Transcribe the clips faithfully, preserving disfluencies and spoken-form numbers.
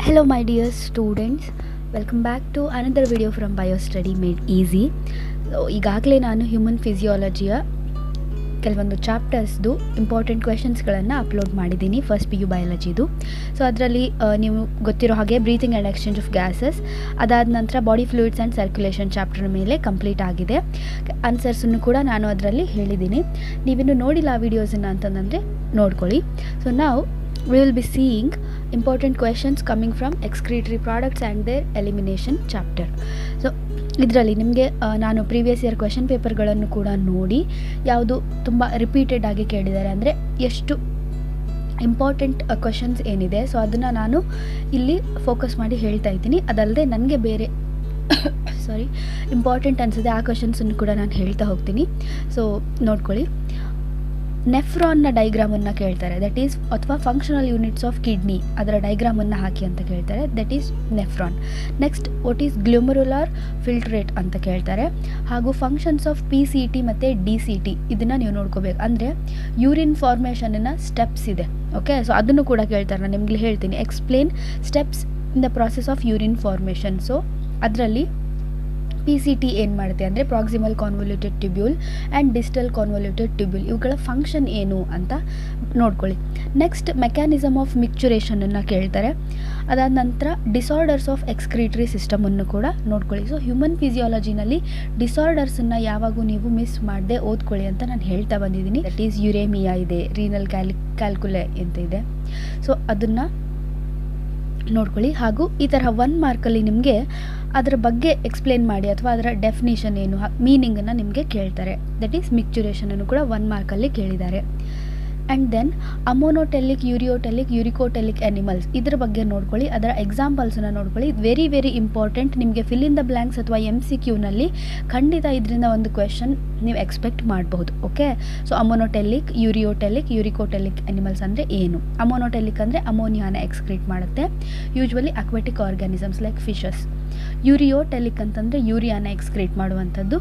Hello my dear students, welcome back to another video from BioStudy Made Easy. So ಈಗಾಗಲೇ ನಾನು human ಫಿಸಿಯಾಲಜಿಯ ಕೆಲವೊಂದು ಚಾಪ್ಟರ್ಸ್ದು ಇಂಪಾರ್ಟೆಂಟ್ ಕ್ವೆಶನ್ಸ್ಗಳನ್ನು ಅಪ್ಲೋಡ್ ಮಾಡಿದ್ದೀನಿ ಫಸ್ಟ್ ಪಿ ಯು ಬಯಾಲಜಿದು. ಸೊ ಅದರಲ್ಲಿ ನೀವು ಗೊತ್ತಿರೋ ಹಾಗೆ breathing and exchange of gases, ಅದಾದ ನಂತರ body fluids and circulation chapter ಮೇಲೆ ಕಂಪ್ಲೀಟ್ ಆಗಿದೆ. ಆನ್ಸರ್ಸನ್ನು ಕೂಡ ನಾನು ಅದರಲ್ಲಿ ಹೇಳಿದ್ದೀನಿ. ನೀವಿನ್ನು ನೋಡಿಲ್ಲ ಆ ವೀಡಿಯೋಸನ್ನು ಅಂತಂದರೆ ನೋಡ್ಕೊಳ್ಳಿ. ಸೊ ನಾವು we will be seeing important questions coming from excretory products and their elimination chapter. So ಇದರಲ್ಲಿ ನಿಮಗೆ ನಾನು ಪ್ರೀವಿಯಸ್ ಇಯರ್ ಕ್ವೆಶನ್ ಪೇಪರ್ಗಳನ್ನು ಕೂಡ ನೋಡಿ ಯಾವುದು ತುಂಬ ರಿಪೀಟೆಡ್ ಆಗಿ ಕೇಳಿದ್ದಾರೆ, ಅಂದರೆ ಎಷ್ಟು ಇಂಪಾರ್ಟೆಂಟ್ ಕ್ವೆಶನ್ಸ್ ಏನಿದೆ ಸೊ ಅದನ್ನು ನಾನು ಇಲ್ಲಿ ಫೋಕಸ್ ಮಾಡಿ ಹೇಳ್ತಾ ಇದ್ದೀನಿ. ಅದಲ್ಲದೆ ನನಗೆ ಬೇರೆ ಸಾರಿ ಇಂಪಾರ್ಟೆಂಟ್ ಅನಿಸಿದೆ ಆ ಕ್ವೆಶನ್ಸನ್ನು ಕೂಡ ನಾನು ಹೇಳ್ತಾ ಹೋಗ್ತೀನಿ. ಸೊ ನೋಡ್ಕೊಳ್ಳಿ. ನೆಫ್ರಾನ್ನ ಡೈಗ್ರಾಮನ್ನು ಕೇಳ್ತಾರೆ, ದಟ್ ಈಸ್ ಅಥವಾ ಫಂಕ್ಷನಲ್ ಯೂನಿಟ್ಸ್ ಆಫ್ ಕಿಡ್ನಿ, ಅದರ ಡೈಗ್ರಾಮನ್ನು ಹಾಕಿ ಅಂತ ಕೇಳ್ತಾರೆ, that is nephron. Next what is glomerular filtrate ಅಂತ ಕೇಳ್ತಾರೆ. ಹಾಗೂ functions of P C T ಮತ್ತು ಡಿ ಸಿ ಟಿ ಇದನ್ನು ನೀವು ನೋಡ್ಕೋಬೇಕು. ಅಂದರೆ ಯೂರಿನ್ ಫಾರ್ಮೇಷನ್ನ ಸ್ಟೆಪ್ಸ್ ಇದೆ, ಓಕೆ. ಸೊ ಅದನ್ನು ಕೂಡ ಕೇಳ್ತಾರೆ. ನಾನು ನಿಮಗೆ ಹೇಳ್ತೀನಿ, explain steps in the process of urine formation. So ಅದರಲ್ಲಿ ಪಿ ಸಿ ಟಿ ಏನು ಮಾಡುತ್ತೆ ಅಂದರೆ proximal ಕಾನ್ವಲ್ಯೂಟೆಡ್ tubule and distal convoluted tubule, ಇವುಗಳ ಫಂಕ್ಷನ್ ಏನು ಅಂತ ನೋಡ್ಕೊಳ್ಳಿ. ನೆಕ್ಸ್ಟ್ ಮೆಕ್ಯಾನಿಸಮ್ ಆಫ್ ಮಿಕ್ಚುರೇಷನನ್ನು ಕೇಳ್ತಾರೆ. ಅದಾದ ನಂತರ ಡಿಸಾರ್ಡರ್ಸ್ ಆಫ್ ಎಕ್ಸ್ಕ್ರೀಟರಿ ಸಿಸ್ಟಮನ್ನು ಕೂಡ ನೋಡ್ಕೊಳ್ಳಿ. ಸೊ ಹ್ಯೂಮನ್ ಫಿಸಿಯಾಲಜಿನಲ್ಲಿ ಡಿಸಾರ್ಡರ್ಸನ್ನು ಯಾವಾಗೂ ನೀವು ಮಿಸ್ ಮಾಡದೆ ಓದ್ಕೊಳ್ಳಿ ಅಂತ ನಾನು ಹೇಳ್ತಾ ಬಂದಿದ್ದೀನಿ. ದಟ್ ಈಸ್ ಯುರೇಮಿಯಾ ಇದೆ, ರೀನಲ್ ಕ್ಯಾಲಿ ಕ್ಯಾಲ್ಕುಲೆ ಅಂತ ಇದೆ. ಸೊ ಅದನ್ನು ನೋಡ್ಕೊಳ್ಳಿ. ಹಾಗೂ ಈ ತರಹ ಒನ್ ಮಾರ್ಕಲ್ಲಿ ನಿಮಗೆ ಅದರ ಬಗ್ಗೆ ಎಕ್ಸ್ಪ್ಲೇನ್ ಮಾಡಿ ಅಥವಾ ಅದರ ಡೆಫಿನೇಷನ್ ಏನು, ಮೀನಿಂಗನ್ನು ನಿಮಗೆ ಕೇಳ್ತಾರೆ. ದಟ್ ಈಸ್ ಮಿಕ್ಚುರೇಷನನ್ನು ಕೂಡ ಒನ್ ಮಾರ್ಕಲ್ಲಿ ಕೇಳಿದ್ದಾರೆ. And then ammonotelic, ureotelic, uricotelic animals ಇದರ ಬಗ್ಗೆ ನೋಡ್ಕೊಳ್ಳಿ. ಅದರ ಎಕ್ಸಾಂಪಲ್ಸನ್ನು ನೋಡ್ಕೊಳ್ಳಿ. Very very important. ನಿಮಗೆ ಫಿಲ್ ಇನ್ ದ ಬ್ಲ್ಯಾಂಕ್ಸ್ ಅಥವಾ ಎಮ್ ಸಿ ಕ್ಯೂನಲ್ಲಿ ಖಂಡಿತ ಇದರಿಂದ ಒಂದು ಕ್ವೆಶನ್ ನೀವು ಎಕ್ಸ್ಪೆಕ್ಟ್ ಮಾಡಬಹುದು, okay. So ammonotelic, ureotelic, uricotelic animals ಅಂದರೆ ಏನು? ಅಮೋನೋಟೆಲಿಕ್ ಅಂದರೆ ಅಮೋನಿಯಾನ ಎಕ್ಸ್ಕ್ರೀಟ್ ಮಾಡುತ್ತೆ, usually aquatic organisms like fishes. Ureotelic ಅಂತಂದರೆ ಯೂರಿಯಾನ ಎಕ್ಸ್ಕ್ರೀಟ್ ಮಾಡುವಂಥದ್ದು,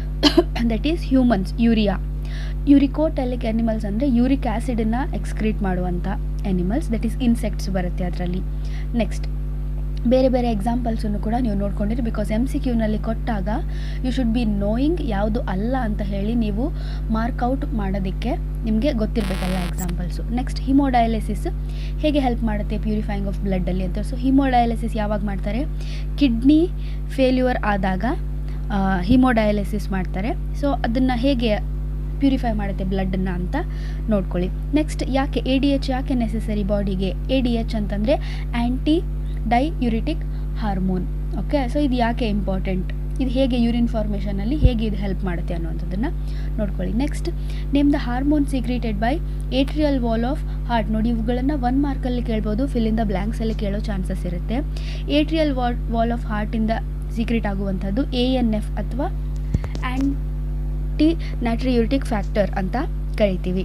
that is humans, urea. Uricotelic animals ಅಂದರೆ ಯೂರಿಕ್ ಆ್ಯಸಿಡನ್ನು ಎಕ್ಸ್ಕ್ರೀಟ್ ಮಾಡುವಂಥ ಎನಿಮಲ್ಸ್, ದಟ್ ಈಸ್ ಇನ್ಸೆಕ್ಟ್ಸ್ ಬರುತ್ತೆ ಅದರಲ್ಲಿ. ನೆಕ್ಸ್ಟ್ ಬೇರೆ ಬೇರೆ ಎಕ್ಸಾಂಪಲ್ಸನ್ನು ಕೂಡ ನೀವು ನೋಡ್ಕೊಂಡಿರಿ, ಬಿಕಾಸ್ ಎಮ್ ಸಿ ಕ್ಯೂನಲ್ಲಿ ಕೊಟ್ಟಾಗ ಯು ಶುಡ್ ಬಿ ನೋಯಿಂಗ್ ಯಾವುದು ಅಲ್ಲ ಅಂತ ಹೇಳಿ ನೀವು ಮಾರ್ಕ್ಔಟ್ ಮಾಡೋದಕ್ಕೆ ನಿಮಗೆ ಗೊತ್ತಿರಬೇಕಲ್ಲ ಎಕ್ಸಾಂಪಲ್ಸು. ನೆಕ್ಸ್ಟ್ ಹಿಮೋಡಯಾಲಿಸಿಸ್ ಹೇಗೆ ಹೆಲ್ಪ್ ಮಾಡುತ್ತೆ ಪ್ಯೂರಿಫೈಯಿಂಗ್ ಆಫ್ ಬ್ಲಡ್ಡಲ್ಲಿ ಅಂತ. ಸೊ ಹಿಮೋಡಯಾಲಿಸಿಸ್ ಯಾವಾಗ ಮಾಡ್ತಾರೆ? ಕಿಡ್ನಿ ಫೇಲ್ಯೂರ್ ಆದಾಗ ಹಿಮೋಡಯಾಲಿಸಿಸ್ ಮಾಡ್ತಾರೆ. ಸೊ ಅದನ್ನು ಹೇಗೆ ಪ್ಯೂರಿಫೈ ಮಾಡುತ್ತೆ ಬ್ಲಡ್ಡನ್ನು ಅಂತ ನೋಡ್ಕೊಳ್ಳಿ. ನೆಕ್ಸ್ಟ್ ಯಾಕೆ ಎ ಡಿ ಎಚ್ ಯಾಕೆ ನೆಸೆಸರಿ ಬಾಡಿಗೆ? ಎ ಡಿ ಎಚ್ ಅಂತಂದರೆ anti diuretic hormone, okay. So ಇದು ಯಾಕೆ ಇಂಪಾರ್ಟೆಂಟ್, ಇದು ಹೇಗೆ ಯೂರಿನ್ ಫಾರ್ಮೇಷನಲ್ಲಿ ಹೇಗೆ ಇದು ಹೆಲ್ಪ್ ಮಾಡುತ್ತೆ ಅನ್ನೋವಂಥದ್ದನ್ನು ನೋಡ್ಕೊಳ್ಳಿ. Next name the hormone secreted by atrial wall of heart. ನೋಡಿ ಇವುಗಳನ್ನು ಒನ್ ಮಾರ್ಕಲ್ಲಿ ಕೇಳ್ಬೋದು, ಫಿಲ್ ಇನ್ ದ ಬ್ಲ್ಯಾಂಕ್ಸಲ್ಲಿ ಕೇಳೋ ಚಾನ್ಸಸ್ ಇರುತ್ತೆ. ಏಟ್ರಿಯಲ್ ವಾಲ್ ವಾಲ್ ಆಫ್ ಹಾರ್ಟಿಂದ ಸೀಕ್ರೆಟ್ ಆಗುವಂಥದ್ದು ಎ ಎನ್ ಎಫ್ ಅಥವಾ ಆ್ಯಂಟಿ ನೈಟ್ರಿಯೂರಿಟಿಕ್ ಫ್ಯಾಕ್ಟರ್ ಅಂತ ಕರಿತೀವಿ.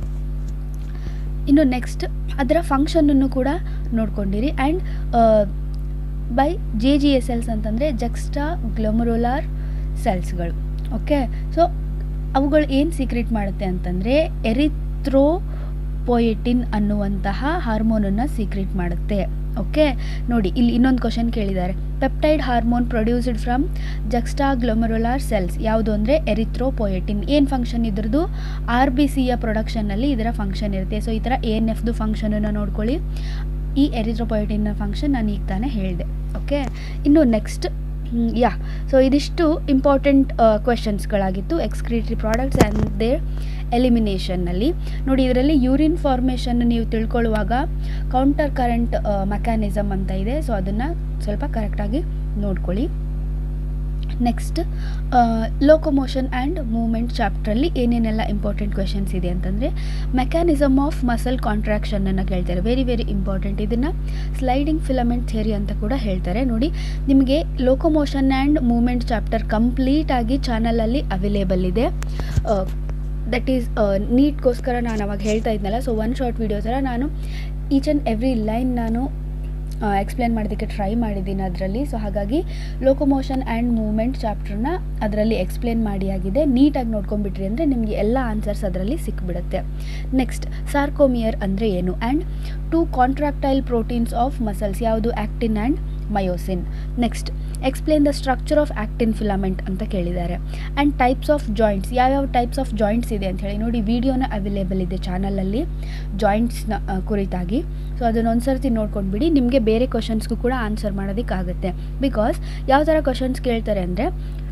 ಇನ್ನು ನೆಕ್ಸ್ಟ್ ಅದರ ಫಂಕ್ಷನನ್ನು ಕೂಡ ನೋಡ್ಕೊಂಡಿರಿ. And by J G S cells ಅಂತಂದರೆ ಜಕ್ಸ್ಟಾ ಗ್ಲೊಮರುಲಾರ್ ಸೆಲ್ಸ್ಗಳು, ಓಕೆ. ಸೊ ಅವುಗಳು ಏನು ಸೀಕ್ರೆಟ್ ಮಾಡುತ್ತೆ ಅಂತಂದರೆ ಎರಿಥ್ರೋಪೊಯೆಟಿನ್ ಅನ್ನುವಂತಹ ಹಾರ್ಮೋನನ್ನು ಸೀಕ್ರೆಟ್ ಮಾಡುತ್ತೆ, ಓಕೆ. ನೋಡಿ ಇಲ್ಲಿ ಇನ್ನೊಂದು ಕ್ವಶನ್ ಕೇಳಿದ್ದಾರೆ. Peptide hormone produced from juxta glomerular cells ಯಾವುದು ಅಂದರೆ ಎರಿಥ್ರೋಪೊಯೆಟಿನ್. ಏನು ಫಂಕ್ಷನ್ ಇದ್ರದ್ದು? ಆರ್ ಬಿ ಸಿಯ ಪ್ರೊಡಕ್ಷನ್ನಲ್ಲಿ ಇದರ ಫಂಕ್ಷನ್ ಇರುತ್ತೆ. ಸೊ ಈ ಥರ ಎ ಎನ್ ಎಫ್ದು ಫಂಕ್ಷನನ್ನು ನೋಡ್ಕೊಳ್ಳಿ. ಈ ಎರಿಥ್ರೋಪೊಯೆಟಿನ್ನ ಫಂಕ್ಷನ್ ನಾನು ಈಗ ತಾನೇ ಹೇಳಿದೆ, ಓಕೆ. ಇನ್ನು ನೆಕ್ಸ್ಟ್ ಯಾ ಸೊ ಇದಿಷ್ಟು ಇಂಪಾರ್ಟೆಂಟ್ ಕ್ವೆಶನ್ಸ್ಗಳಾಗಿತ್ತು ಎಕ್ಸ್ಕ್ರೀಟರಿ ಪ್ರಾಡಕ್ಟ್ಸ್ ಆ್ಯಂಡ್ ದೇರ್ ಎಲಿಮಿನೇಷನ್ನಲ್ಲಿ. ನೋಡಿ ಇದರಲ್ಲಿ ಯೂರಿನ್ ಫಾರ್ಮೇಷನ್ ನೀವು ತಿಳ್ಕೊಳ್ಳುವಾಗ ಕೌಂಟರ್ ಕರೆಂಟ್ ಮೆಕ್ಯಾನಿಸಮ್ ಅಂತ ಇದೆ. ಸೊ ಅದನ್ನು ಸ್ವಲ್ಪ ಕರೆಕ್ಟಾಗಿ ನೋಡ್ಕೊಳ್ಳಿ. ನೆಕ್ಸ್ಟ್ ಲೋಕೋಮೋಷನ್ ಆ್ಯಂಡ್ ಮೂವ್ಮೆಂಟ್ ಚಾಪ್ಟ್ರಲ್ಲಿ ಏನೇನೆಲ್ಲ ಇಂಪಾರ್ಟೆಂಟ್ ಕ್ವೆಶನ್ಸ್ ಇದೆ ಅಂತಂದರೆ ಮೆಕ್ಯಾನಿಸಮ್ ಆಫ್ ಮಸಲ್ ಕಾಂಟ್ರಾಕ್ಷನನ್ನು ಕೇಳ್ತಾರೆ, ವೆರಿ ವೆರಿ ಇಂಪಾರ್ಟೆಂಟ್. ಇದನ್ನು ಸ್ಲೈಡಿಂಗ್ ಫಿಲಮೆಂಟ್ ಥಿಯರಿ ಅಂತ ಕೂಡ ಹೇಳ್ತಾರೆ. ನೋಡಿ ನಿಮಗೆ ಲೋಕೋಮೋಷನ್ ಆ್ಯಂಡ್ ಮೂವ್ಮೆಂಟ್ ಚಾಪ್ಟರ್ ಕಂಪ್ಲೀಟಾಗಿ ಚಾನಲಲ್ಲಿ ಅವೈಲೇಬಲ್ ಇದೆ. ದಟ್ ಈಸ್ ನೀಟ್ಗೋಸ್ಕರ ನಾನು ಅವಾಗ ಹೇಳ್ತಾ ಇದ್ನಲ್ಲ, ಸೊ ಒನ್ ಶಾರ್ಟ್ ವೀಡಿಯೋ ಥರ ನಾನು ಈಚ್ ಆ್ಯಂಡ್ ಎವ್ರಿ ಲೈನ್ ನಾನು ಎಕ್ಸ್ಪ್ಲೇನ್ ಮಾಡೋದಕ್ಕೆ ಟ್ರೈ ಮಾಡಿದ್ದೀನಿ ಅದರಲ್ಲಿ. ಸೊ ಹಾಗಾಗಿ ಲೋಕೋಮೋಷನ್ ಆ್ಯಂಡ್ ಮೂವ್ಮೆಂಟ್ ಚಾಪ್ಟರ್ನ ಅದರಲ್ಲಿ ಎಕ್ಸ್ಪ್ಲೇನ್ ಮಾಡಿ ಆಗಿದೆ. ನೀಟಾಗಿ ನೋಡ್ಕೊಂಡ್ಬಿಟ್ರಿ ಅಂದರೆ ನಿಮಗೆ ಎಲ್ಲ ಆನ್ಸರ್ಸ್ ಅದರಲ್ಲಿ ಸಿಕ್ಬಿಡುತ್ತೆ. ನೆಕ್ಸ್ಟ್ ಸಾರ್ಕೋಮಿಯರ್ ಅಂದರೆ ಏನು, and two contractile proteins of muscles ಯಾವುದು, actin and myosin. Next explain the structure of actin filament ಅಂತ ಕೇಳಿದ್ದಾರೆ. ಆ್ಯಂಡ್ ಟೈಪ್ಸ್ ಆಫ್ ಜಾಯಿಂಟ್ಸ್, ಯಾವ್ಯಾವ ಟೈಪ್ಸ್ ಆಫ್ ಜಾಯಿಂಟ್ಸ್ ಇದೆ ಅಂತ ಹೇಳಿ ನೋಡಿ, ವಿಡಿಯೋನ ಅವೈಲೇಬಲ್ ಇದೆ ಚಾನಲಲ್ಲಿ ಜಾಯಿಂಟ್ಸ್ನ ಕುರಿತಾಗಿ. ಸೊ ಅದನ್ನೊಂದು ಸರ್ತಿ ನೋಡ್ಕೊಂಡ್ಬಿಡಿ, ನಿಮಗೆ ಬೇರೆ ಕ್ವಶನ್ಸ್ಗೂ ಕೂಡ ಆನ್ಸರ್ ಮಾಡೋದಕ್ಕಾಗುತ್ತೆ. ಬಿಕಾಸ್ ಯಾವ ಥರ ಕ್ವಶನ್ಸ್ ಕೇಳ್ತಾರೆ ಅಂದರೆ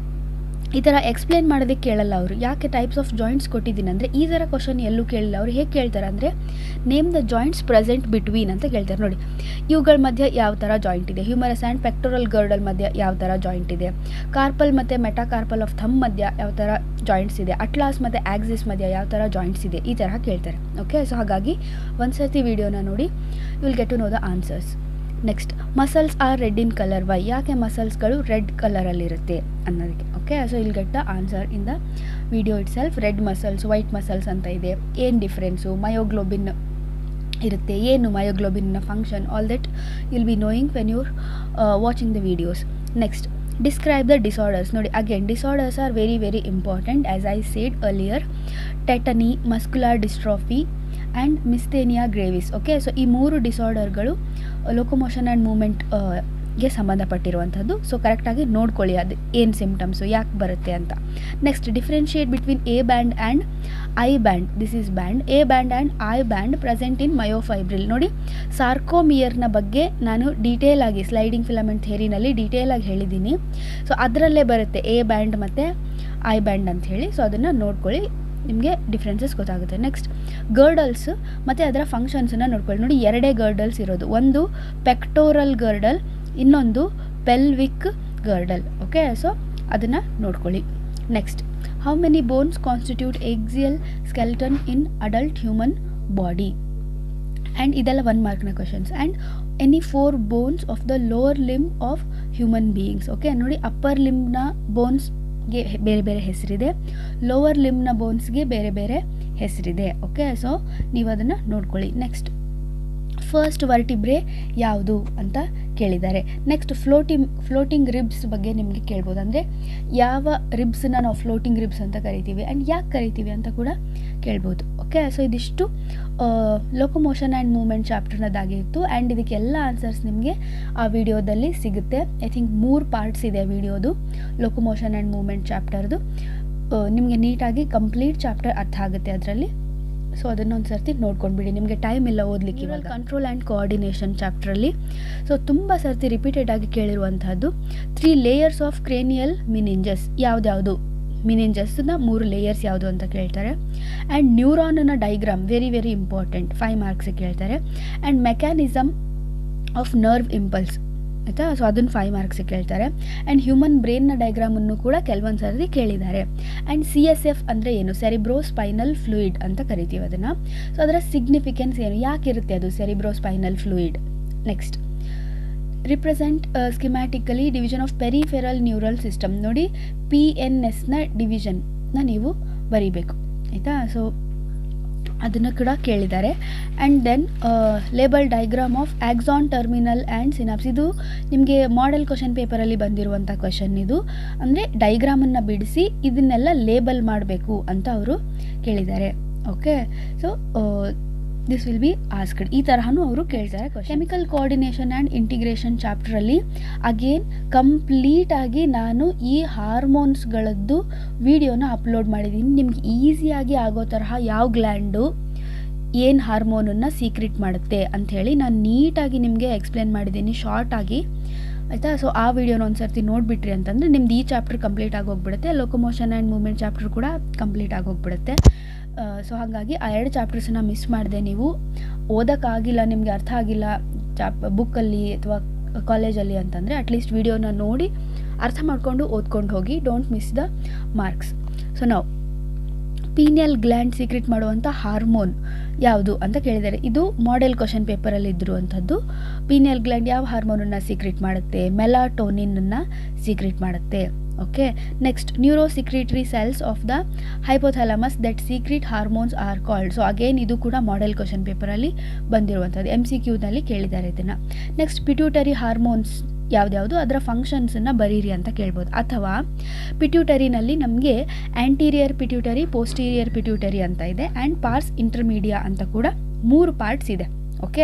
ಈ ಥರ ಎಕ್ಸ್ಪ್ಲೇನ್ ಮಾಡೋದಕ್ಕೆ ಕೇಳಲ್ಲ ಅವರು. ಯಾಕೆ ಟೈಪ್ಸ್ ಆಫ್ ಜಾಯಿಂಟ್ಸ್ ಕೊಟ್ಟಿದ್ದೀನಿ ಅಂದರೆ ಈ ಥರ ಕ್ವಶನ್ ಎಲ್ಲೂ ಕೇಳಿಲ್ಲ. ಅವ್ರು ಹೇಗೆ ಕೇಳ್ತಾರೆ ಅಂದರೆ name the joints present between ಅಂತ ಕೇಳ್ತಾರೆ. ನೋಡಿ, ಇವುಗಳ ಮಧ್ಯೆ ಯಾವ ಥರ ಜಾಯಿಂಟ್ ಇದೆ, ಹ್ಯೂಮರಸ್ ಆ್ಯಂಡ್ ಪೆಕ್ಟೋರಲ್ ಗರ್ಡಲ್ ಮಧ್ಯೆ ಯಾವ ಥರ ಜಾಯಿಂಟ್ ಇದೆ, ಕಾರ್ಪಲ್ ಮತ್ತು ಮೆಟಾಕಾರ್ಪಲ್ ಆಫ್ ಥಮ್ ಮಧ್ಯೆ ಯಾವ ಥರ ಜಾಯಿಂಟ್ಸ್ ಇದೆ, ಅಟ್ಲಾಸ್ ಮತ್ತು ಆಕ್ಸಿಸ್ ಮಧ್ಯೆ ಯಾವ ಥರ ಜಾಯಿಂಟ್ಸ್ ಇದೆ, ಈ ಥರ ಕೇಳ್ತಾರೆ. ಓಕೆ, ಸೊ ಹಾಗಾಗಿ ಒಂದು ಸರ್ತಿ ವಿಡಿಯೋನ ನೋಡಿ, you will get to know the answers. Next muscles are red in colour, why, ಯಾಕೆ ಮಸಲ್ಸ್ಗಳು ರೆಡ್ ಕಲರಲ್ಲಿರುತ್ತೆ ಅನ್ನೋದಕ್ಕೆ. Okay, so I'll get the answer in the video itself. Red muscles, white muscles ಅಂತ ಇದೆ, ಏನು ಡಿಫ್ರೆನ್ಸು, ಮಯೋಗ್ಲೋಬಿನ್ ಇರುತ್ತೆ, ಏನು ಮಯೋಗ್ಲೋಬಿನ್ನ function, all that will be knowing when you're watching the videos. Next describe the disorders. ನೋಡಿ again disorders are very very important as I seed earlier. Tetany, muscular dystrophy and myasthenia gravis. Okay, so ಈ ಮೂರು ಡಿಸಾರ್ಡರ್ಗಳು locomotion and ಮೂಮೆಂಟ್ಗೆ ಸಂಬಂಧಪಟ್ಟಿರುವಂಥದ್ದು. So ಕರೆಕ್ಟಾಗಿ ನೋಡ್ಕೊಳ್ಳಿ ಅದು ಏನು ಸಿಮ್ಟಮ್ಸು, ಯಾಕೆ ಬರುತ್ತೆ ಅಂತ. Next differentiate between A band and I band. This is band. A band and I band present in myofibril. ನೋಡಿ, ಸಾರ್ಕೋಮಿಯರ್ನ ಬಗ್ಗೆ ನಾನು ಡೀಟೇಲ್ ಆಗಿ ಸ್ಲೈಡಿಂಗ್ ಫಿಲಮೆಂಟ್ ಥಿಯರಿನಲ್ಲಿ ಡೀಟೇಲ್ ಆಗಿ ಹೇಳಿದ್ದೀನಿ. ಸೊ ಅದರಲ್ಲೇ ಬರುತ್ತೆ ಎ ಬ್ಯಾಂಡ್ ಮತ್ತು ಐ ಬ್ಯಾಂಡ್ ಅಂತ ಹೇಳಿ. ಸೊ ಅದನ್ನು ನೋಡ್ಕೊಳ್ಳಿ, ನಿಮಗೆ ಡಿಫ್ರೆನ್ಸಸ್ ಗೊತ್ತಾಗುತ್ತೆ. ನೆಕ್ಸ್ಟ್ ಗರ್ಡಲ್ಸ್ ಮತ್ತು ಅದರ ಫಂಕ್ಷನ್ಸನ್ನು ನೋಡ್ಕೊಳ್ಳಿ. ನೋಡಿ, ಎರಡೇ ಗರ್ಡಲ್ಸ್ ಇರೋದು, ಒಂದು ಪೆಕ್ಟೋರಲ್ ಗರ್ಡಲ್, ಇನ್ನೊಂದು ಪೆಲ್ವಿಕ್ ಗರ್ಡಲ್. ಓಕೆ, ಸೊ ಅದನ್ನು ನೋಡ್ಕೊಳ್ಳಿ. Next how many bones constitute axial skeleton in adult human body. And ಇದೆಲ್ಲ ಒನ್ ಮಾರ್ಕ್ನ questions. And any four bones of the lower limb of human beings. Okay, ನೋಡಿ ಅಪ್ಪರ್ ಲಿಂಬ್ನ bones ಗೆ ಬೇರೆ ಬೇರೆ ಹೆಸರಿದೆ, ಲೋವರ್ ಲಿಂಬ್ನ ಬೋನ್ಸ್ಗೆ ಬೇರೆ ಬೇರೆ ಹೆಸರಿದೆ. ಓಕೆ, ಸೊ ನೀವು ಅದನ್ನು ನೋಡ್ಕೊಳ್ಳಿ. ನೆಕ್ಸ್ಟ್ ಫಸ್ಟ್ ವರ್ಟಿಬ್ರೆ ಯಾವುದು ಅಂತ ಕೇಳಿದ್ದಾರೆ. ನೆಕ್ಸ್ಟ್ ಫ್ಲೋಟಿಂಗ್ ಫ್ಲೋಟಿಂಗ್ ರಿಬ್ಸ್ ಬಗ್ಗೆ ನಿಮಗೆ ಕೇಳ್ಬೋದು. ಅಂದರೆ ಯಾವ ರಿಬ್ಸನ್ನ ನಾವು ಫ್ಲೋಟಿಂಗ್ ರಿಬ್ಸ್ ಅಂತ ಕರಿತೀವಿ ಆ್ಯಂಡ್ ಯಾಕೆ ಕರಿತೀವಿ ಅಂತ ಕೂಡ ಕೇಳ್ಬೋದು. ಓಕೆ, ಸೊ ಇದಿಷ್ಟು ಲೋಕೋಮೋಷನ್ ಆ್ಯಂಡ್ ಮೂವ್ಮೆಂಟ್ ಚಾಪ್ಟರ್ನದಾಗಿತ್ತು. ಆ್ಯಂಡ್ ಇದಕ್ಕೆಲ್ಲ ಆನ್ಸರ್ಸ್ ನಿಮಗೆ ಆ ವಿಡಿಯೋದಲ್ಲಿ ಸಿಗುತ್ತೆ. ಐ ಥಿಂಕ್ ಮೂರು ಪಾರ್ಟ್ಸ್ ಇದೆ ವಿಡಿಯೋದು ಲೋಕೋಮೋಷನ್ ಆ್ಯಂಡ್ ಮೂವ್ಮೆಂಟ್ ಚಾಪ್ಟರ್ದು. ನಿಮಗೆ ನೀಟಾಗಿ ಕಂಪ್ಲೀಟ್ ಚಾಪ್ಟರ್ ಅರ್ಥ ಆಗುತ್ತೆ ಅದರಲ್ಲಿ. ಸೊ ಅದನ್ನೊಂದು ಸರ್ತಿ ನೋಡ್ಕೊಂಡ್ಬಿಡಿ, ನಿಮಗೆ ಟೈಮ್ ಇಲ್ಲ ಓದಲಿಕ್ಕೆ. ಇವಾಗ ಕಂಟ್ರೋಲ್ ಆ್ಯಂಡ್ ಕೋಆರ್ಡಿನೇಷನ್ ಚಾಪ್ಟ್ರಲ್ಲಿ ಸೊ ತುಂಬ ಸರ್ತಿ ರಿಪೀಟೆಡ್ ಆಗಿ ಕೇಳಿರುವಂಥದ್ದು three layers of cranial meninges. ಯಾವುದ್ಯಾವುದು ಮಿನಿಂಜಸ್ನ ಮೂರು ಲೇಯರ್ಸ್ ಯಾವುದು ಅಂತ ಕೇಳ್ತಾರೆ. ಆ್ಯಂಡ್ ನ್ಯೂರಾನ್ನ diagram very very important, five ಮಾರ್ಕ್ಸಿಗೆ ಕೇಳ್ತಾರೆ. And mechanism of nerve impulse ಆಯಿತಾ, ಸೊ ಅದನ್ನು ಫೈವ್ ಮಾರ್ಕ್ಸಿಗೆ ಕೇಳ್ತಾರೆ. ಆ್ಯಂಡ್ ಹ್ಯೂಮನ್ ಬ್ರೈನ್ನ ಡೈಗ್ರಾಮನ್ನು ಕೂಡ ಕೆಲವೊಂದು ಸರ್ತಿ ಕೇಳಿದ್ದಾರೆ. ಆ್ಯಂಡ್ ಸಿ ಎಸ್ ಎಫ್ ಅಂದರೆ ಏನು, ಸೆರಿಬ್ರೋ ಸ್ಪೈನಲ್ ಫ್ಲೂಯಿಡ್ ಅಂತ ಕರಿತೀವಿ ಅದನ್ನು. ಸೊ ಅದರ ಸಿಗ್ನಿಫಿಕೆನ್ಸ್ ಏನು, ಯಾಕಿರುತ್ತೆ ಅದು cerebro spinal fluid. Next represent schematically division of peripheral neural system. ನೋಡಿ ಪಿ ಎನ್ ಎಸ್ನ ಡಿವಿಷನ್ನ ನೀವು ಬರೀಬೇಕು ಆಯಿತಾ. ಸೊ ಅದನ್ನು ಕೂಡ ಕೇಳಿದ್ದಾರೆ. And then label diagram of axon terminal and synapse. ಇದು ನಿಮಗೆ ಮಾಡೆಲ್ ಕ್ವಶನ್ ಪೇಪರಲ್ಲಿ ಬಂದಿರುವಂಥ ಕ್ವಶನ್ ಇದು. ಅಂದರೆ ಡೈಗ್ರಾಮನ್ನು ಬಿಡಿಸಿ ಇದನ್ನೆಲ್ಲ ಲೇಬಲ್ ಮಾಡಬೇಕು ಅಂತ ಅವರು ಕೇಳಿದ್ದಾರೆ. Okay, so this will be asked, ಈ ತರಹನೂ ಅವರು ಕೇಳ್ತಾರೆ. ಕೆಮಿಕಲ್ ಕೋಆರ್ಡಿನೇಷನ್ ಆ್ಯಂಡ್ ಇಂಟಿಗ್ರೇಷನ್ ಚಾಪ್ಟ್ರಲ್ಲಿ ಅಗೇನ್ ಕಂಪ್ಲೀಟಾಗಿ ನಾನು ಈ ಹಾರ್ಮೋನ್ಸ್ಗಳದ್ದು ವಿಡಿಯೋನ ಅಪ್ಲೋಡ್ ಮಾಡಿದ್ದೀನಿ. ನಿಮ್ಗೆ ಈಸಿಯಾಗಿ ಆಗೋ ತರಹ ಯಾವ ಗ್ಲ್ಯಾಂಡು ಏನು ಹಾರ್ಮೋನನ್ನು ಸೀಕ್ರೆಟ್ ಮಾಡುತ್ತೆ ಅಂಥೇಳಿ ನಾನು ನೀಟಾಗಿ ನಿಮಗೆ ಎಕ್ಸ್ಪ್ಲೇನ್ ಮಾಡಿದ್ದೀನಿ ಶಾರ್ಟಾಗಿ ಆಯಿತಾ. ಸೊ ಆ ವಿಡಿಯೋನ ಒಂದು ಸರ್ತಿ ನೋಡಿಬಿಟ್ರಿ ಅಂತಂದರೆ ನಿಮ್ದು ಈ ಚಾಪ್ಟರ್ ಕಂಪ್ಲೀಟ್ ಆಗೋಗ್ಬಿಡುತ್ತೆ. ಲೋಕೋಮೋಷನ್ ಆ್ಯಂಡ್ ಮೂವ್ಮೆಂಟ್ ಚಾಪ್ಟರ್ ಕೂಡ ಕಂಪ್ಲೀಟ್ ಆಗೋಗ್ಬಿಡುತ್ತೆ. ಸೊ ಹಾಗಾಗಿ ಆ ಎರಡು ಚಾಪ್ಟರ್ಸನ್ನ ಮಿಸ್ ಮಾಡಿದೆ, ನೀವು ಓದೋಕ್ಕಾಗಿಲ್ಲ, ನಿಮಗೆ ಅರ್ಥ ಆಗಿಲ್ಲ ಚಾಪ್ ಬುಕ್ಕಲ್ಲಿ ಅಥವಾ ಕಾಲೇಜಲ್ಲಿ ಅಂತಂದರೆ ಅಟ್ಲೀಸ್ಟ್ ವಿಡಿಯೋನ ನೋಡಿ ಅರ್ಥ ಮಾಡಿಕೊಂಡು ಓದ್ಕೊಂಡು ಹೋಗಿ. Don't miss the marks. So ನಾವು ಪೀನಿಯಲ್ ಗ್ಲ್ಯಾಂಡ್ ಸೀಕ್ರೆಟ್ ಮಾಡುವಂಥ ಹಾರ್ಮೋನ್ ಯಾವುದು ಅಂತ ಕೇಳಿದ್ದಾರೆ. ಇದು ಮಾಡೆಲ್ ಕ್ವಶನ್ ಪೇಪರಲ್ಲಿ ಇದ್ದಿರುವಂಥದ್ದು. ಪೀನಿಯಲ್ ಗ್ಲ್ಯಾಂಡ್ ಯಾವ ಹಾರ್ಮೋನನ್ನು ಸೀಕ್ರೆಟ್ ಮಾಡುತ್ತೆ, ಮೆಲಾಟೋನಿನನ್ನು ಸೀಕ್ರೆಟ್ ಮಾಡುತ್ತೆ. Okay next neuro secretory cells of the hypothalamus that secrete hormones are called. So again ಇದು ಕೂಡ ಮಾಡೆಲ್ ಕ್ವಶನ್ ಪೇಪರಲ್ಲಿ ಬಂದಿರುವಂಥದ್ದು, ಎಮ್ ಸಿ ಕ್ಯೂನಲ್ಲಿ ಕೇಳಿದ್ದಾರೆ ಇದನ್ನು. ನೆಕ್ಸ್ಟ್ ಪಿಟ್ಯೂಟರಿ ಹಾರ್ಮೋನ್ಸ್ ಯಾವುದ್ಯಾವುದು, ಅದರ ಫಂಕ್ಷನ್ಸನ್ನು ಬರೀರಿ ಅಂತ ಕೇಳ್ಬೋದು. ಅಥವಾ ಪಿಟ್ಯೂಟರಿನಲ್ಲಿ ನಮಗೆ ಆ್ಯಂಟೀರಿಯರ್ ಪಿಟ್ಯೂಟರಿ, ಪೋಸ್ಟೀರಿಯರ್ ಪಿಟ್ಯೂಟರಿ ಅಂತ ಇದೆ, ಆ್ಯಂಡ್ ಪಾರ್ಸ್ ಇಂಟರ್ಮೀಡಿಯಾ ಅಂತ ಕೂಡ ಮೂರು ಪಾರ್ಟ್ಸ್ ಇದೆ. ಓಕೆ,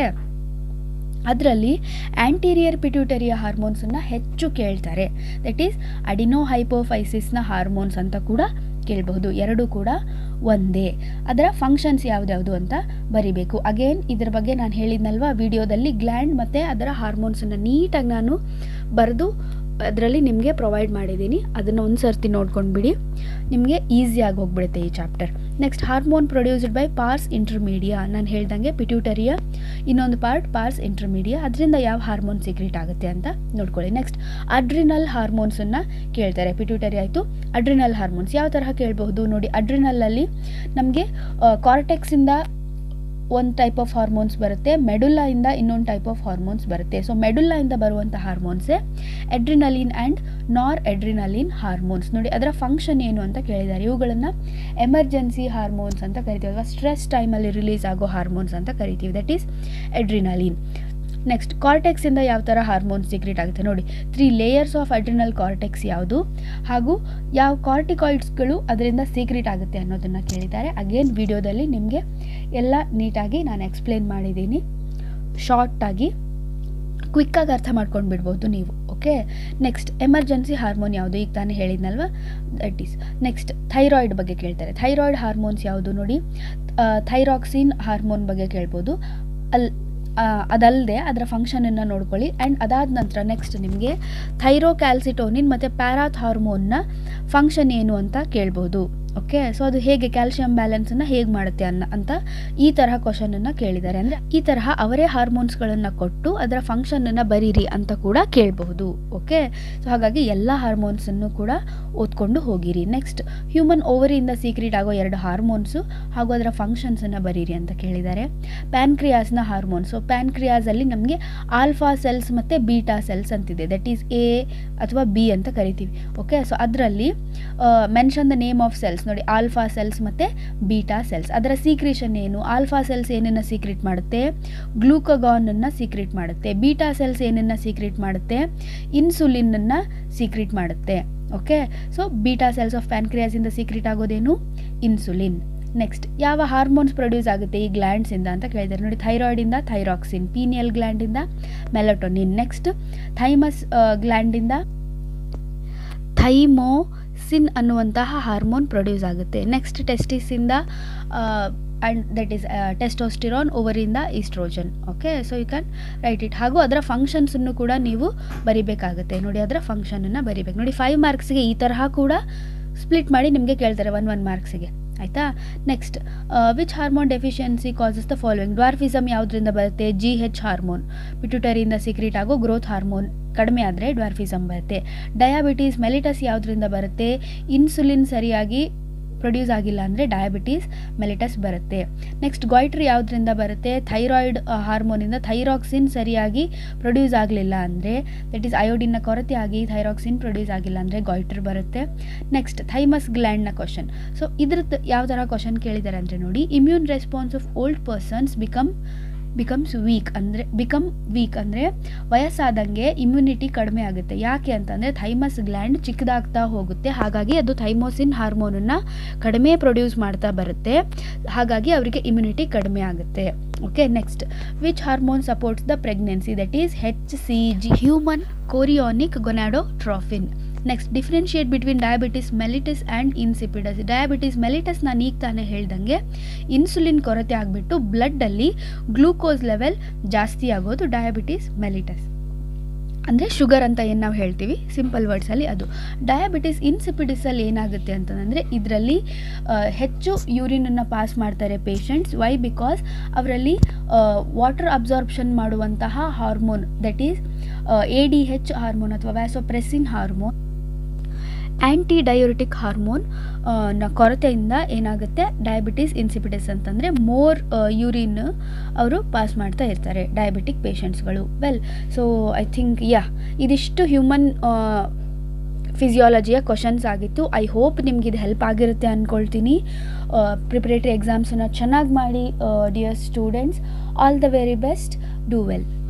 ಅದರಲ್ಲಿ ಆ್ಯಂಟೀರಿಯರ್ ಪಿಟ್ಯೂಟರಿಯ ಹಾರ್ಮೋನ್ಸನ್ನು ಹೆಚ್ಚು ಕೇಳ್ತಾರೆ. ದಟ್ ಈಸ್ ಅಡಿನೋ ಹೈಪೋಫೈಸಿಸ್ನ ಹಾರ್ಮೋನ್ಸ್ ಅಂತ ಕೂಡ ಕೇಳಬಹುದು. ಎರಡೂ ಕೂಡ ಒಂದೇ. ಅದರ ಫಂಕ್ಷನ್ಸ್ ಯಾವುದ್ಯಾವುದು ಅಂತ ಬರಿಬೇಕು. ಅಗೇನ್ ಇದ್ರ ಬಗ್ಗೆ ನಾನು ಹೇಳಿದ್ನಲ್ವ ವಿಡಿಯೋದಲ್ಲಿ, ಗ್ಲ್ಯಾಂಡ್ ಮತ್ತು ಅದರ ಹಾರ್ಮೋನ್ಸನ್ನು ನೀಟಾಗಿ ನಾನು ಬರೆದು ಅದರಲ್ಲಿ ನಿಮಗೆ ಪ್ರೊವೈಡ್ ಮಾಡಿದ್ದೀನಿ. ಅದನ್ನು ಒಂದು ಸರ್ತಿ ನೋಡ್ಕೊಂಡ್ಬಿಡಿ, ನಿಮಗೆ ಈಸಿಯಾಗಿ ಹೋಗ್ಬಿಡುತ್ತೆ ಈ chapter. Next hormone produced by pars intermedia. ನಾನು ಹೇಳ್ದಂಗೆ ಪಿಟ್ಯೂಟರಿಯ ಇನ್ನೊಂದು ಪಾರ್ಟ್ ಪಾರ್ಸ್ ಇಂಟರ್ಮೀಡಿಯಾ, ಅದರಿಂದ ಯಾವ ಹಾರ್ಮೋನ್ ಸೀಕ್ರೆಟ್ ಆಗುತ್ತೆ ಅಂತ ನೋಡ್ಕೊಳ್ಳಿ. ನೆಕ್ಸ್ಟ್ ಅಡ್ರಿನಲ್ ಹಾರ್ಮೋನ್ಸನ್ನು ಕೇಳ್ತಾರೆ. ಪಿಟ್ಯೂಟರಿ ಆಯಿತು, ಅಡ್ರಿನಲ್ ಹಾರ್ಮೋನ್ಸ್ ಯಾವ ತರಹ ಕೇಳಬಹುದು ನೋಡಿ. ಅಡ್ರಿನಲಲ್ಲಿ ನಮಗೆ ಕಾರ್ಟೆಕ್ಸಿಂದ ಒಂದು ಟೈಪ್ ಆಫ್ ಹಾರ್ಮೋನ್ಸ್ ಬರುತ್ತೆ, ಮೆಡುಲ್ಲಾಯಿಂದ ಇನ್ನೊಂದು ಟೈಪ್ ಆಫ್ ಹಾರ್ಮೋನ್ಸ್ ಬರುತ್ತೆ. ಸೊ ಮೆಡುಲ್ಲಾಯಿಂದ ಬರುವಂಥ ಹಾರ್ಮೋನ್ಸೇ ಎಡ್ರಿನಲಿನ್ ಆ್ಯಂಡ್ ನಾರ್ ಎಡ್ರಿನಲಿನ್ ಹಾರ್ಮೋನ್ಸ್. ನೋಡಿ ಅದರ ಫಂಕ್ಷನ್ ಏನು ಅಂತ ಕೇಳಿದ್ದಾರೆ. ಇವುಗಳನ್ನು ಎಮರ್ಜೆನ್ಸಿ ಹಾರ್ಮೋನ್ಸ್ ಅಂತ ಕರಿತೀವಿ, ಅಥವಾ ಸ್ಟ್ರೆಸ್ ಟೈಮಲ್ಲಿ ರಿಲೀಸ್ ಆಗೋ ಹಾರ್ಮೋನ್ಸ್ ಅಂತ ಕರಿತೀವಿ. That is adrenaline. ನೆಕ್ಸ್ಟ್ ಕಾರ್ಟೆಕ್ಸಿಂದ ಯಾವ ಥರ ಹಾರ್ಮೋನ್ಸ್ ಸೀಕ್ರೆಟ್ ಆಗುತ್ತೆ ನೋಡಿ. Three layers of adrenal cortex ಯಾವುದು, ಹಾಗೂ ಯಾವ ಕಾರ್ಟಿಕಾಯ್ಡ್ಸ್ಗಳು ಅದರಿಂದ ಸೀಕ್ರೆಟ್ ಆಗುತ್ತೆ ಅನ್ನೋದನ್ನು ಕೇಳಿದ್ದಾರೆ. ಅಗೇನ್ ವಿಡಿಯೋದಲ್ಲಿ ನಿಮಗೆ ಎಲ್ಲ ನೀಟಾಗಿ ನಾನು ಎಕ್ಸ್ಪ್ಲೇನ್ ಮಾಡಿದ್ದೀನಿ. ಶಾರ್ಟಾಗಿ ಕ್ವಿಕ್ಕಾಗಿ ಅರ್ಥ ಮಾಡ್ಕೊಂಡು ಬಿಡ್ಬೋದು ನೀವು. ಓಕೆ, ನೆಕ್ಸ್ಟ್ ಎಮರ್ಜೆನ್ಸಿ ಹಾರ್ಮೋನ್ ಯಾವುದು, ಈಗ ತಾನೇ ಹೇಳಿದ್ನಲ್ವ, ದಟ್ ಈಸ್. ನೆಕ್ಸ್ಟ್ ಥೈರಾಯ್ಡ್ ಬಗ್ಗೆ ಕೇಳ್ತಾರೆ. ಥೈರಾಯ್ಡ್ ಹಾರ್ಮೋನ್ಸ್ ಯಾವುದು ನೋಡಿ, ಥೈರಾಕ್ಸಿನ್ ಹಾರ್ಮೋನ್ ಬಗ್ಗೆ ಕೇಳ್ಬೋದು. ಅಲ್ಲಿ ಅದಲ್ಲದೆ ಅದರ ಫಂಕ್ಷನನ್ನು ನೋಡ್ಕೊಳ್ಳಿ. ಆ್ಯಂಡ್ ಅದಾದ ನಂತರ ನೆಕ್ಸ್ಟ್ ನಿಮಗೆ ಥೈರೋಕ್ಯಾಲ್ಸಿಟೋನಿನ್ ಮತ್ತು ಪ್ಯಾರಾತ್ ಹಾರ್ಮೋನ್ನ ಫಂಕ್ಷನ್ ಏನು ಅಂತ ಕೇಳ್ಬೋದು. ಓಕೆ, ಸೊ ಅದು ಹೇಗೆ ಕ್ಯಾಲ್ಶಿಯಂ ಬ್ಯಾಲೆನ್ಸನ್ನು ಹೇಗೆ ಮಾಡುತ್ತೆ ಅನ್ನ ಅಂತ ಈ ತರಹ ಕ್ವಶನನ್ನು ಕೇಳಿದ್ದಾರೆ. ಅಂದರೆ ಈ ತರಹ ಅವರೇ ಹಾರ್ಮೋನ್ಸ್ಗಳನ್ನು ಕೊಟ್ಟು ಅದರ ಫಂಕ್ಷನನ್ನು ಬರೀರಿ ಅಂತ ಕೂಡ ಕೇಳಬಹುದು. ಓಕೆ, ಸೊ ಹಾಗಾಗಿ ಎಲ್ಲ ಹಾರ್ಮೋನ್ಸನ್ನು ಕೂಡ ಓದ್ಕೊಂಡು ಹೋಗಿರಿ. ನೆಕ್ಸ್ಟ್ ಹ್ಯೂಮನ್ ಓವರಿಯಿಂದ ಸೀಕ್ರೆಟ್ ಆಗೋ ಎರಡು ಹಾರ್ಮೋನ್ಸು ಹಾಗೂ ಅದರ ಫಂಕ್ಷನ್ಸನ್ನು ಬರೀರಿ ಅಂತ ಕೇಳಿದ್ದಾರೆ. ಪ್ಯಾನ್ಕ್ರಿಯಾಸ್ನ ಹಾರ್ಮೋನ್ಸ್. ಸೊ ಪ್ಯಾನ್ಕ್ರಿಯಾಸಲ್ಲಿ ನಮಗೆ ಆಲ್ಫಾ ಸೆಲ್ಸ್ ಮತ್ತು ಬೀಟಾ ಸೆಲ್ಸ್ ಅಂತಿದೆ. ದಟ್ ಈಸ್ ಎ ಅಥವಾ ಬಿ ಅಂತ ಕರಿತೀವಿ. ಓಕೆ, ಸೊ ಅದರಲ್ಲಿ mention the name of cells ನೋಡಿ. ಆಲ್ಫಾ ಸೆಲ್ಸ್ ಮತ್ತು ಬೀಟಾ ಸೆಲ್ಸ್. ಅದರ ಸೀಕ್ರೇಷನ್ ಏನು, ಆಲ್ಫಾ ಸೆಲ್ಸ್ ಏನನ್ನು ಸೀಕ್ರೆಟ್ ಮಾಡುತ್ತೆ, ಗ್ಲೂಕಗಾನನ್ನು ಸೀಕ್ರೆಟ್ ಮಾಡುತ್ತೆ. ಬೀಟಾ ಸೆಲ್ಸ್ ಏನನ್ನು ಸೀಕ್ರೆಟ್ ಮಾಡುತ್ತೆ, ಇನ್ಸುಲಿನನ್ನು ಸೀಕ್ರೆಟ್ ಮಾಡುತ್ತೆ. Okay, so beta cells of ಪ್ಯಾನ್ಕ್ರಿಯಾಸಿಂದ ಸೀಕ್ರೆಟ್ ಆಗೋದೇನು, ಇನ್ಸುಲಿನ್. ನೆಕ್ಸ್ಟ್ ಯಾವ ಹಾರ್ಮೋನ್ಸ್ ಪ್ರೊಡ್ಯೂಸ್ ಆಗುತ್ತೆ ಈ ಗ್ಲ್ಯಾಂಡ್ಸಿಂದ ಅಂತ ಕೇಳಿದ್ದಾರೆ ನೋಡಿ. ಥೈರಾಯ್ಡಿಂದ ಥೈರಾಕ್ಸಿನ್, ಪೀನಿಯಲ್ ಗ್ಲ್ಯಾಂಡಿಂದ ಮೆಲಟೋನಿನ್. ನೆಕ್ಸ್ಟ್ ಥೈಮಸ್ ಗ್ಲ್ಯಾಂಡಿಂದ ಥೈಮೋಸಿನ್ ಅನ್ನುವಂತಹ ಹಾರ್ಮೋನ್ ಪ್ರೊಡ್ಯೂಸ್ ಆಗುತ್ತೆ. ನೆಕ್ಸ್ಟ್ ಟೆಸ್ಟಿಸಿಂದ ಆ್ಯಂಡ್ ದಟ್ ಈಸ್ ಟೆಸ್ಟೋಸ್ಟಿರಾನ್, ಓವರಿಂದ oestrogen. Okay, so you can write it. ಹಾಗೂ ಅದರ ಫಂಕ್ಷನ್ಸನ್ನು ಕೂಡ ನೀವು ಬರಿಬೇಕಾಗುತ್ತೆ ನೋಡಿ. ಅದರ ಫಂಕ್ಷನನ್ನು ಬರಿಬೇಕು ನೋಡಿ. ಫೈವ್ ಮಾರ್ಕ್ಸ್ಗೆ ಈ ತರಹ ಕೂಡ ಸ್ಪ್ಲಿಟ್ ಮಾಡಿ ನಿಮಗೆ ಕೇಳ್ತಾರೆ, ಒನ್ ಒನ್ ಮಾರ್ಕ್ಸಿಗೆ. ಆಯಿತಾ. Next which hormone deficiency causes the following. Dwarfism ಯಾವುದರಿಂದ ಬರುತ್ತೆ, ಜಿ ಹೆಚ್ ಹಾರ್ಮೋನ್. ಪಿಟ್ಯೂಟರಿಯಿಂದ ಸೀಕ್ರೆಟ್ ಆಗೋ ಗ್ರೋತ್ ಹಾರ್ಮೋನ್ ಕಡಿಮೆ ಆದರೆ ಡ್ವಾರ್ಫಿಸಮ್ ಬರುತ್ತೆ. ಡಯಾಬಿಟೀಸ್ ಮೆಲಿಟಸ್ ಯಾವುದರಿಂದ ಬರುತ್ತೆ, ಇನ್ಸುಲಿನ್ ಸರಿಯಾಗಿ ಪ್ರೊಡ್ಯೂಸ್ ಆಗಿಲ್ಲ ಅಂದರೆ ಡಯಾಬಿಟೀಸ್ ಮೆಲಿಟಸ್ ಬರುತ್ತೆ. ನೆಕ್ಸ್ಟ್ ಗಾಯ್ಟ್ರಿ ಯಾವುದರಿಂದ ಬರುತ್ತೆ, ಥೈರಾಯ್ಡ್ ಹಾರ್ಮೋನಿಂದ ಥೈರಾಕ್ಸಿನ್ ಸರಿಯಾಗಿ ಪ್ರೊಡ್ಯೂಸ್ ಆಗಲಿಲ್ಲ ಅಂದರೆ, ದಟ್ ಈಸ್ ಅಯೋಡಿನ್ನ ಕೊರತೆ ಆಗಿ ಥೈರಾಕ್ಸಿನ್ ಪ್ರೊಡ್ಯೂಸ್ ಆಗಿಲ್ಲ ಅಂದರೆ ಗಾಯ್ಟ್ರ್ ಬರುತ್ತೆ. ನೆಕ್ಸ್ಟ್ ಥೈಮಸ್ ಗ್ಲ್ಯಾಂಡ್ನ ಕ್ವಶನ್. ಸೊ ಇದ್ರದ್ದು ಯಾವ ಥರ ಕ್ವಶನ್ ಕೇಳಿದ್ದಾರೆ ಅಂದರೆ ನೋಡಿ, immune response of old persons become becomes weak ಅಂದರೆ ಬಿಕಮ್ ವೀಕ್ ಅಂದರೆ ವಯಸ್ಸಾದಂಗೆ ಇಮ್ಯುನಿಟಿ ಕಡಿಮೆ ಆಗುತ್ತೆ. ಯಾಕೆ ಅಂತಂದರೆ ಥೈಮಸ್ ಗ್ಲ್ಯಾಂಡ್ ಚಿಕ್ಕದಾಗ್ತಾ ಹೋಗುತ್ತೆ, ಹಾಗಾಗಿ ಅದು ಥೈಮೋಸಿನ್ ಹಾರ್ಮೋನನ್ನು ಕಡಿಮೆ ಪ್ರೊಡ್ಯೂಸ್ ಮಾಡ್ತಾ ಬರುತ್ತೆ, ಹಾಗಾಗಿ ಅವರಿಗೆ ಇಮ್ಯುನಿಟಿ ಕಡಿಮೆ ಆಗುತ್ತೆ. Okay, next which hormone supports the pregnancy, that is H C G, human chorionic gonadotrophin. Next differentiate between diabetes mellitus and insipidus. Diabetes mellitus ನಾನು ಈಗ ತಾನೇ ಹೇಳ್ದಂಗೆ ಇನ್ಸುಲಿನ್ ಕೊರತೆ ಆಗಿಬಿಟ್ಟು ಬ್ಲಡ್ಡಲ್ಲಿ ಗ್ಲೂಕೋಸ್ ಲೆವೆಲ್ ಜಾಸ್ತಿ ಆಗೋದು ಡಯಾಬಿಟಿಸ್ ಮೆಲಿಟಸ್. ಅಂದರೆ ಶುಗರ್ ಅಂತ ಏನು ನಾವು ಹೇಳ್ತೀವಿ ಸಿಂಪಲ್ ವರ್ಡ್ಸಲ್ಲಿ ಅದು. ಡಯಾಬಿಟಿಸ್ ಇನ್ಸಿಪಿಡಿಸಲ್ಲಿ ಏನಾಗುತ್ತೆ ಅಂತಂದರೆ ಇದರಲ್ಲಿ ಹೆಚ್ಚು ಯೂರಿನನ್ನು ಪಾಸ್ ಮಾಡ್ತಾರೆ ಪೇಷಂಟ್ಸ್. ವೈ, ಬಿಕಾಸ್ ಅವರಲ್ಲಿ ವಾಟರ್ ಅಬ್ಸಾರ್ಪ್ಷನ್ ಮಾಡುವಂತಹ hormone that is A D H hormone ಅಥವಾ vasopressin hormone, anti diuretic hormone ನ ಕೊರತೆಯಿಂದ ಏನಾಗುತ್ತೆ ಡಯಾಬಿಟಿಸ್ ಇನ್ಸಿಪಿಡಸ್ ಅಂತಂದರೆ ಮೋರ್ ಯೂರಿನ್ ಅವರು ಪಾಸ್ ಮಾಡ್ತಾ ಇರ್ತಾರೆ ಡಯಾಬಿಟಿಕ್ ಪೇಷಂಟ್ಸ್ಗಳು. Well, so I think yeah ಇದಿಷ್ಟು ಹ್ಯೂಮನ್ ಫಿಸಿಯಾಲಜಿಯ ಕ್ವಶನ್ಸ್ ಆಗಿತ್ತು. ಐ ಹೋಪ್ ನಿಮ್ಗೆ ಇದು ಹೆಲ್ಪ್ ಆಗಿರುತ್ತೆ ಅಂದ್ಕೊಳ್ತೀನಿ. ಪ್ರಿಪ್ರೇಟರಿ ಎಕ್ಸಾಮ್ಸನ್ನು ಚೆನ್ನಾಗಿ ಮಾಡಿ dear students. All the very best. Do well.